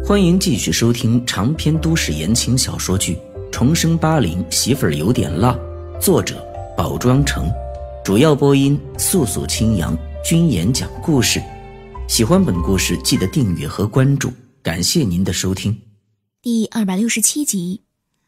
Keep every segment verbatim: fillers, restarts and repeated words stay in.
欢迎继续收听长篇都市言情小说剧《重生八零媳妇儿有点辣》，作者宝庄城，主要播音素素清扬，君言讲故事。喜欢本故事记得订阅和关注，感谢您的收听。 第二百六十七集。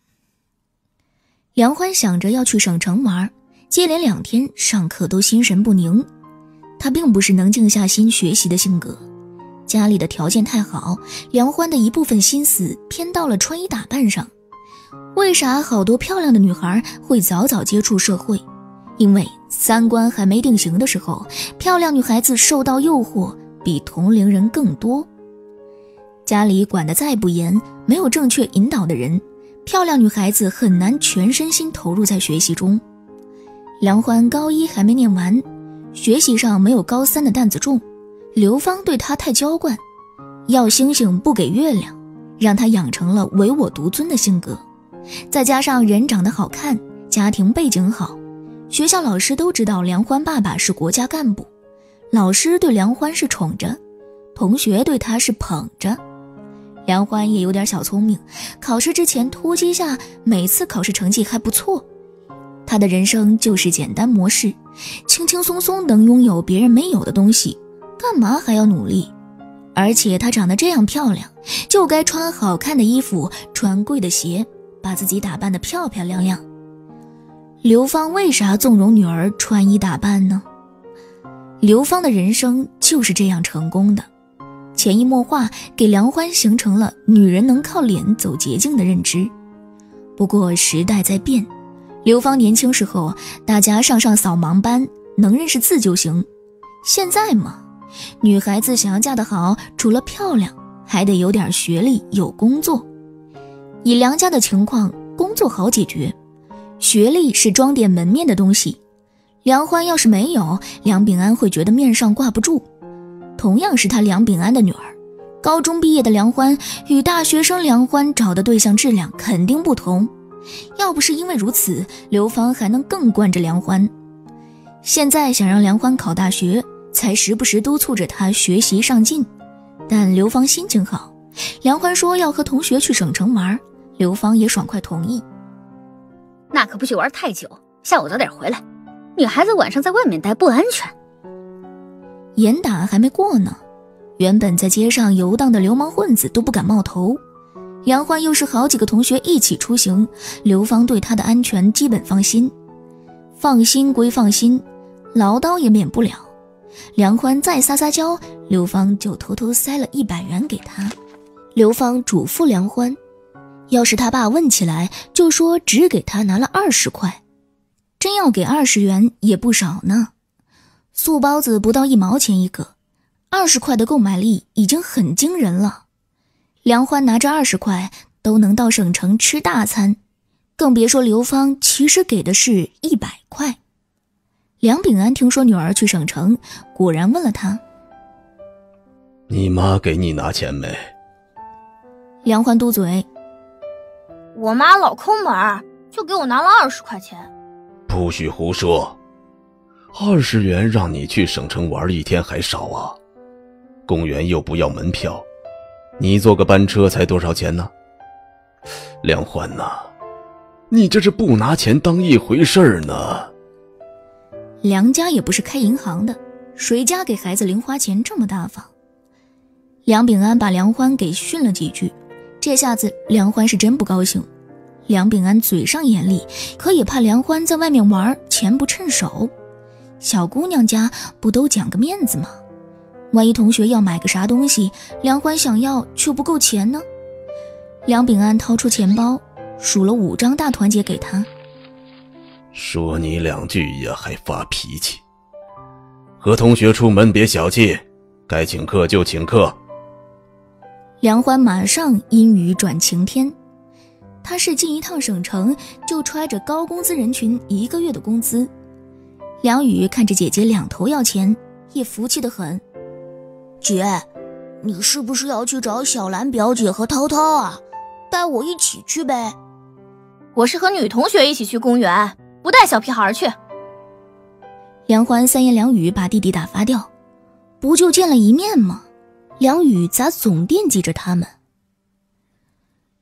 梁欢想着要去省城玩，接连两天上课都心神不宁。他并不是能静下心学习的性格，家里的条件太好，梁欢的一部分心思偏到了穿衣打扮上。为啥好多漂亮的女孩会早早接触社会？因为三观还没定型的时候，漂亮女孩子受到诱惑比同龄人更多。家里管得再不严，没有正确引导的人，漂亮女孩子很难全身心投入在学习中。梁欢高一还没念完，学习上没有高三的担子重，刘芳对他太娇惯，要星星不给月亮，让他养成了唯我独尊的性格。再加上人长得好看，家庭背景好，学校老师都知道梁欢爸爸是国家干部，老师对梁欢是宠着，同学对他是捧着。梁欢也有点小聪明，考试之前突击下，每次考试成绩还不错。他的人生就是简单模式，轻轻松松能拥有别人没有的东西，干嘛还要努力？而且她长得这样漂亮，就该穿好看的衣服，穿贵的鞋，把自己打扮得漂漂亮亮。刘芳为啥纵容女儿穿衣打扮呢？刘芳的人生就是这样成功的，潜移默化给梁欢形成了女人能靠脸走捷径的认知。不过时代在变，刘芳年轻时候大家上上扫盲班，能认识字就行。现在嘛，女孩子想要嫁得好，除了漂亮还得有点学历，有工作。以梁家的情况，工作好解决，学历是装点门面的东西。梁欢要是没有，梁秉安会觉得面上挂不住。同样是他梁秉安的女儿，高中毕业的梁欢与大学生梁欢找的对象质量肯定不同。要不是因为如此，刘芳还能更惯着梁欢。现在想让梁欢考大学，才时不时督促着他学习上进。但刘芳心情好，梁欢说要和同学去省城玩，刘芳也爽快同意。 那可不许玩太久，下午早点回来，女孩子晚上在外面待不安全。 严打还没过呢，原本在街上游荡的流氓混子都不敢冒头。梁欢又是好几个同学一起出行，刘芳对他的安全基本放心。放心归放心，唠叨也免不了。梁欢再撒撒娇，刘芳就偷偷塞了一百元给他。刘芳嘱咐梁欢，要是他爸问起来，就说只给他拿了二十块。真要给二十元也不少呢。素包子不到一毛钱一个，二十块的购买力已经很惊人了。梁欢拿着二十块都能到省城吃大餐，更别说刘芳其实给的是一百块。梁秉安听说女儿去省城，果然问了他： 你妈给你拿钱没？ 梁欢嘟嘴： 我妈老抠门，就给我拿了二十块钱。 不许胡说，二十元让你去省城玩一天还少啊？公园又不要门票，你坐个班车才多少钱呢？梁欢呐，你这是不拿钱当一回事儿呢。 梁家也不是开银行的，谁家给孩子零花钱这么大方？梁秉安把梁欢给训了几句，这下子梁欢是真不高兴。梁秉安嘴上严厉，可也怕梁欢在外面玩钱不趁手。小姑娘家不都讲个面子吗？万一同学要买个啥东西，梁欢想要却不够钱呢？梁秉安掏出钱包，数了五张大团结给他。 说你两句也还发脾气，和同学出门别小气，该请客就请客。 梁欢马上阴雨转晴天，他是进一趟省城就揣着高工资人群一个月的工资。梁宇看着姐姐两头要钱，也服气得很。 姐，你是不是要去找小兰表姐和涛涛啊？带我一起去呗。 我是和女同学一起去公园，不带小屁孩去。 梁欢三言两语把弟弟打发掉，不就见了一面吗？梁宇咋总惦记着他们？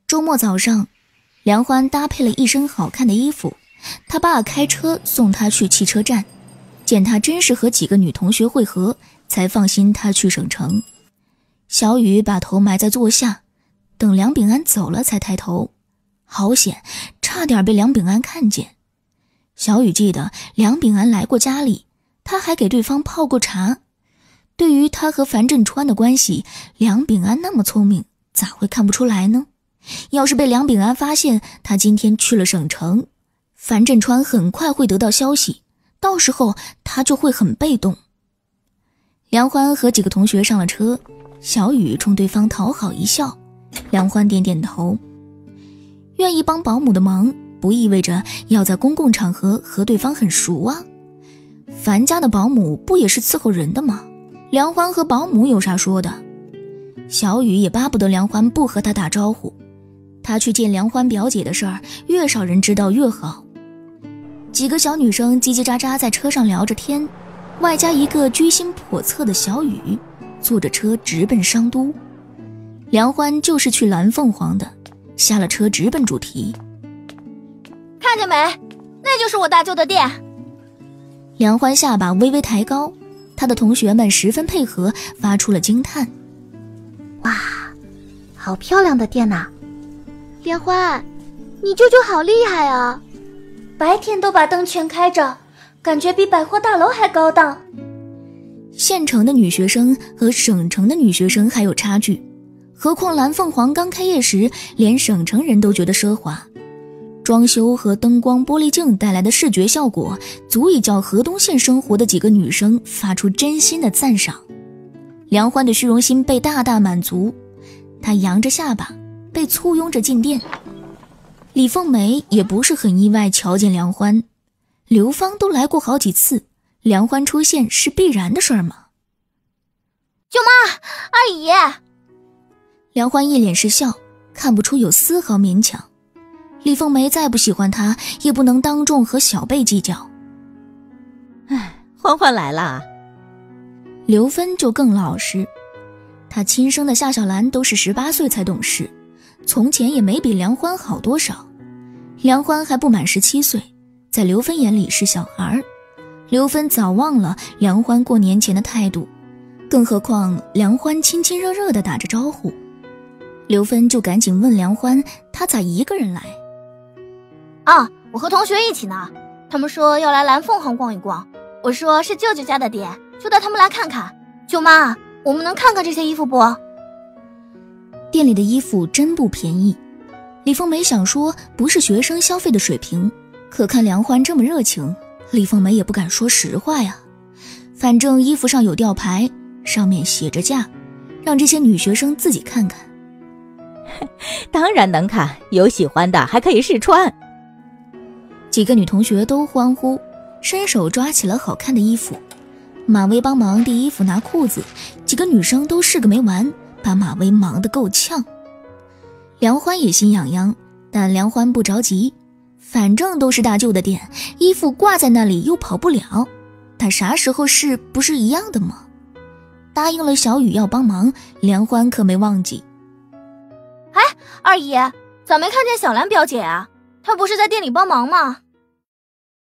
周末早上，梁欢搭配了一身好看的衣服，他爸开车送他去汽车站，见他真是和几个女同学会合，才放心他去省城。小雨把头埋在座下，等梁秉安走了才抬头，好险，差点被梁秉安看见。小雨记得梁秉安来过家里，他还给对方泡过茶。对于他和樊振川的关系，梁秉安那么聪明，咋会看不出来呢？要是被梁秉安发现他今天去了省城，樊振川很快会得到消息，到时候他就会很被动。梁欢和几个同学上了车，小雨冲对方讨好一笑，梁欢点点头。愿意帮保姆的忙，不意味着要在公共场合和对方很熟啊。樊家的保姆不也是伺候人的吗？梁欢和保姆有啥说的？小雨也巴不得梁欢不和他打招呼，他去见梁欢表姐的事儿，越少人知道越好。几个小女生叽叽喳喳在车上聊着天，外加一个居心叵测的小雨，坐着车直奔商都。梁欢就是去蓝凤凰的，下了车直奔主题。 看见没？那就是我大舅的店。 梁欢下巴微微抬高，他的同学们十分配合，发出了惊叹。 哇，好漂亮的店呐！莲花，你舅舅好厉害啊！白天都把灯全开着，感觉比百货大楼还高档。 县城的女学生和省城的女学生还有差距，何况蓝凤凰刚开业时，连省城人都觉得奢华。装修和灯光玻璃镜带来的视觉效果，足以叫河东县生活的几个女生发出真心的赞赏。梁欢的虚荣心被大大满足，她扬着下巴，被簇拥着进店。李凤梅也不是很意外瞧见梁欢，刘芳都来过好几次，梁欢出现是必然的事儿吗？ 舅妈，二姨。 梁欢一脸是笑，看不出有丝毫勉强。李凤梅再不喜欢他，也不能当众和小贝计较。 唉，欢欢来啦。 刘芬就更老实，她亲生的夏小兰都是十八岁才懂事，从前也没比梁欢好多少。梁欢还不满十七岁，在刘芬眼里是小孩。刘芬早忘了梁欢过年前的态度，更何况梁欢亲亲热热地打着招呼。刘芬就赶紧问梁欢，他咋一个人来？ 啊，我和同学一起呢，他们说要来蓝凤凰逛一逛，我说是舅舅家的店，就带他们来看看。舅妈，我们能看看这些衣服不？ 店里的衣服真不便宜。李凤梅想说不是学生消费的水平，可看梁欢这么热情，李凤梅也不敢说实话呀。反正衣服上有吊牌，上面写着价，让这些女学生自己看看。 当然能看，有喜欢的还可以试穿。 几个女同学都欢呼，伸手抓起了好看的衣服。马薇帮忙递衣服拿裤子，几个女生都试个没完，把马薇忙得够呛。梁欢也心痒痒，但梁欢不着急，反正都是大舅的店，衣服挂在那里又跑不了，他啥时候试不是一样的吗？答应了小雨要帮忙，梁欢可没忘记。 哎，二姨，咋没看见小兰表姐啊？她不是在店里帮忙吗？